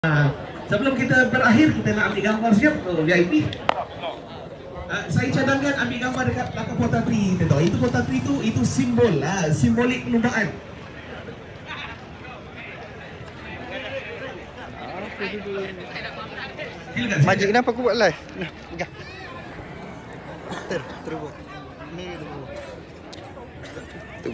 Sebelum kita berakhir, kita nak ambil gambar siap VIP. Saya cadangkan ambil gambar dekat belakang Portal 3. Itu Portal 3 itu simbol simbolik perlumbaan. Majik kenapa aku buat live? Nah, pegang. Terus. Ni dulu. Tu.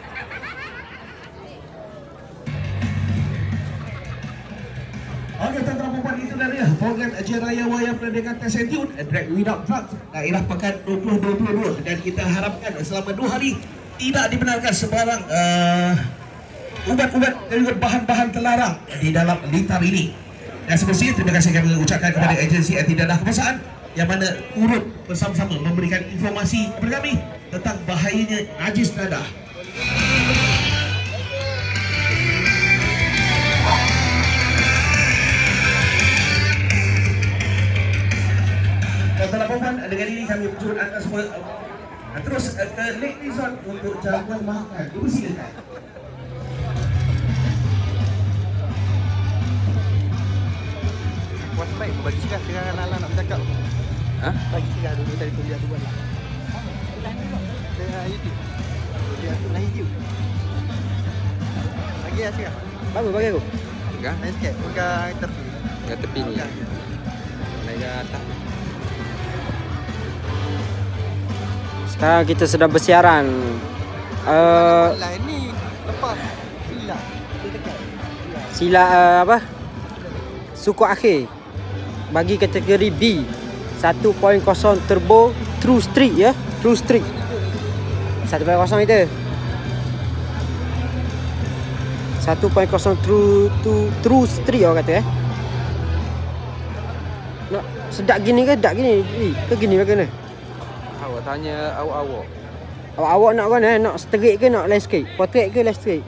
Okey, tuan-tuan dan puan, itu dari program Ajar Raya Wayang Perniagaan Tersentuh Drag Without Drugs daerah Pekan 2022, dan kita harapkan selama 2 hari tidak dibenarkan sebarang ubat-ubat dan juga bahan-bahan terlarang di dalam lintar ini. Dan semestinya terima kasih kami ucapkan kepada agensi anti-dadah kemasan yang mana turut bersama-sama memberikan informasi kepada kami tentang bahayanya najis dadah. Tuan-tuan dan puan, dengan ini kami menjemput anda semua terus ke Lake Resort untuk jamuan makan. Ibu silakan. Puas baik aku bagi sekarang Nala nak bercakap. Bagi sekarang dulu dari kuliah tu buat. Saya YouTube. Kuliah tu lah YouTube. Bagi lah sekarang. Bagus bagi aku. Pegang naik sikit. Pegang tepi. Kat tepi ni. Naik ke atas. Sekarang kita sedang bersiaran. Lah ni lepas sila. Dia dekat. Sila apa? Suku akhir. Bagi kategori B 1.0 turbo True Street ya. True Street 1.0 itu 1.0 True Street orang kata Nak sedap gini ke tak gini? Ke gini bagaimana? Awak tanya awak-awak. Awak nak mana? Nak straight ke nak landscape? Portrait ke landscape?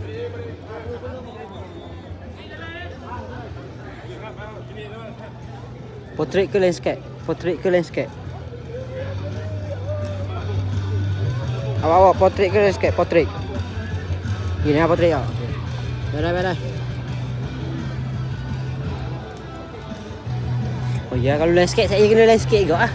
Portrait ke landscape? Portrait ke landscape? Awak portrait ke landscape? Portrait. Gini lah portrait tau. Benar. Oh ya, kalau landscape saya kena landscape juga ah.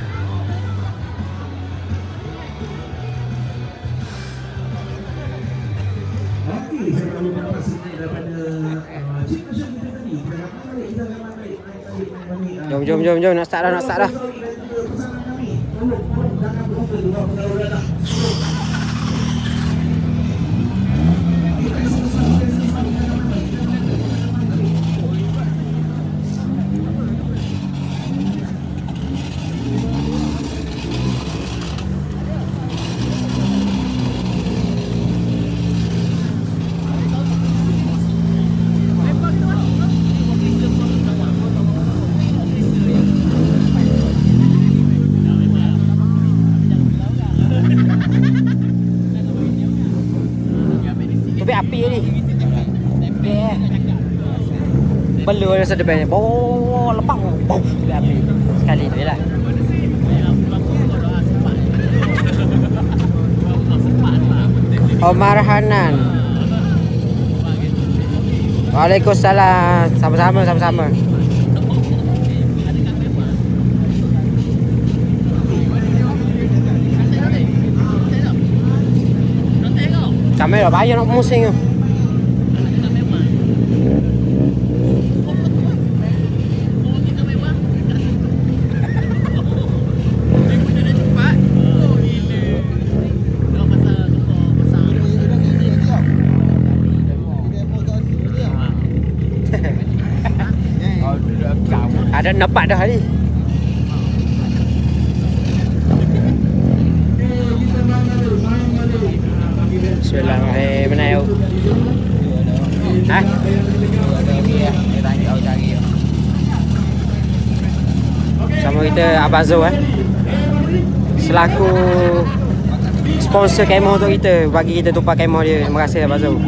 Jom nak start dah. Api ni. Belur rasa depan ni. Lepak. Api. Sekali tu jelah. Omar Hanan. Waalaikumsalam. Sama-sama. Kamera bayar nak musing tu. Ada nampak dah ni. Bismillahirrahmanirrahim. Sama kita Abang Zul selaku sponsor kemo untuk kita, bagi kita tumpah kemo dia. Terima kasih Abang Zul.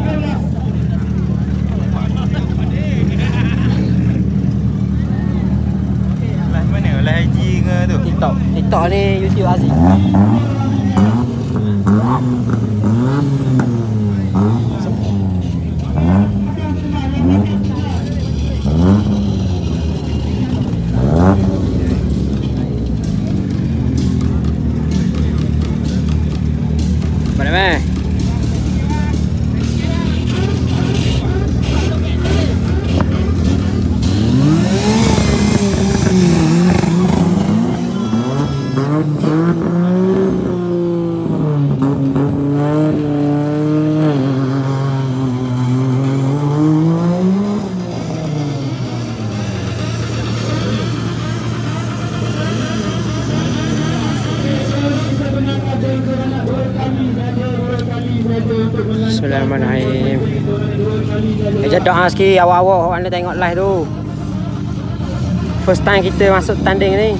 Mana? Live IG ke tu? TikTok ni YouTube Aziz. Jedok sikit awak-awak anda tengok live tu. First time kita masuk tanding ni.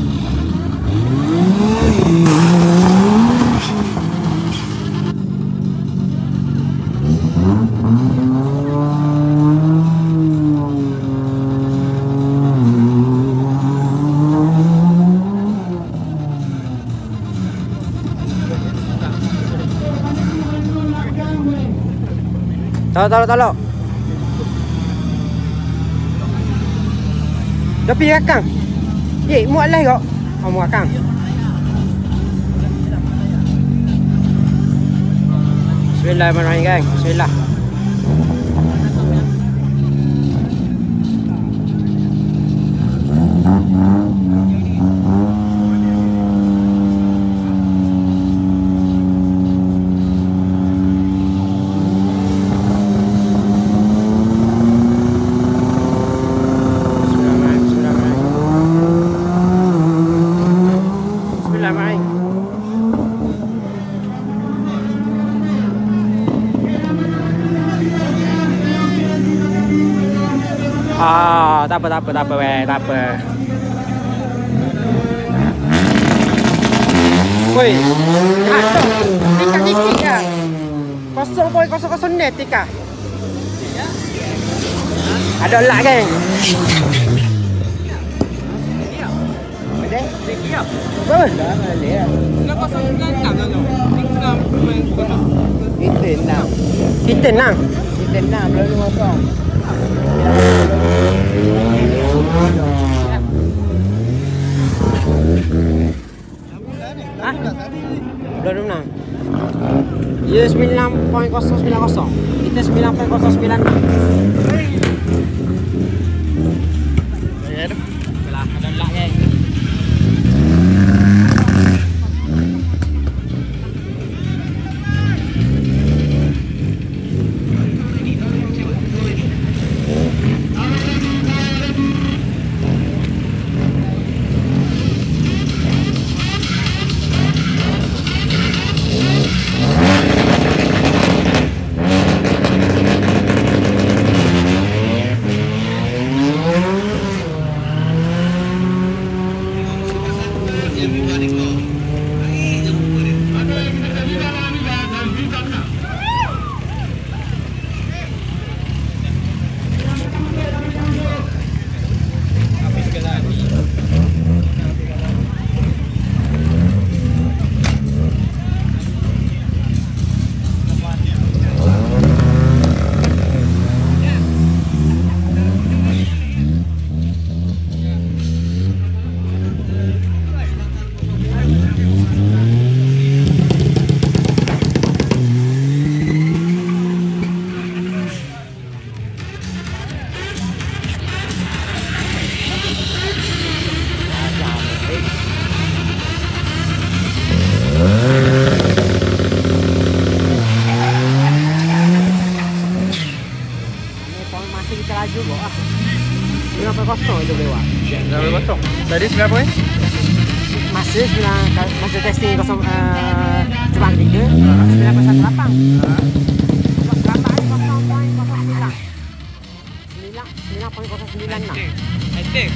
Tolong. Dah pergi akang. Muat lah kok. Oh, muat akang. Bismillahirrahmanirrahim, gang. Bismillah. Tak apa. Woi, tika dikit ya. 0.00 net tika. Ada lak geng. Ada? Berapa? Kita enam lalu 50. Belum menang. Dia 9.090. Kita 9.096. Belah ada lak geng. laju kok ah. 9.0 itu lewat. 9.0. Tadi 9 poin? Masih testing kosong cuma 3. 9.18. 9.09. High-tech.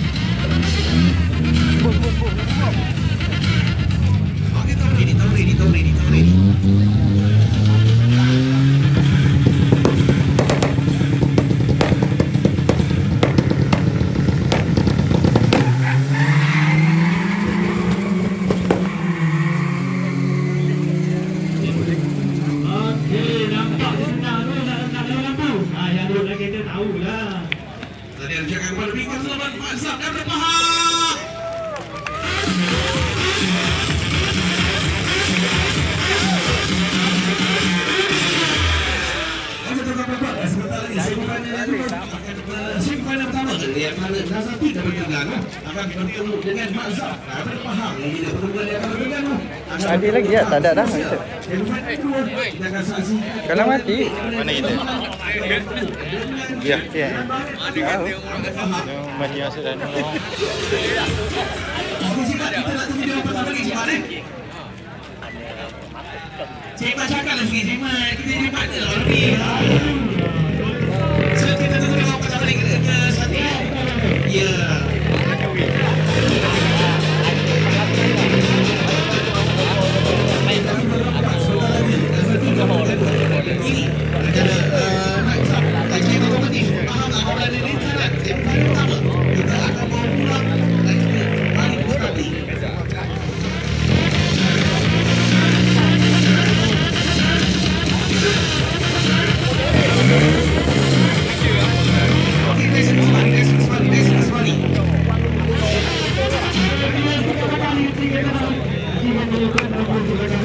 Tahun ini. Semifinal pertama di antara Nazati dan Terengganu akan bertemu dengan Mak Zaf. Ada Pahang ini dia pertemuan di antara Terengganu. Ada lagi ya? Tak ada dah. Kalau mati mana kita? Ya. Mati masuk dan Cik Mak cakap lah sikit. Cik Mak kita ni partner lah ni. tunggu tengok pasal balik ke Sati. Ya. Ini ada lagi otomatis. Faham tak orang ini sangat yang pertama kita akan bawa pulang lagi balik ke Sati. Kembali.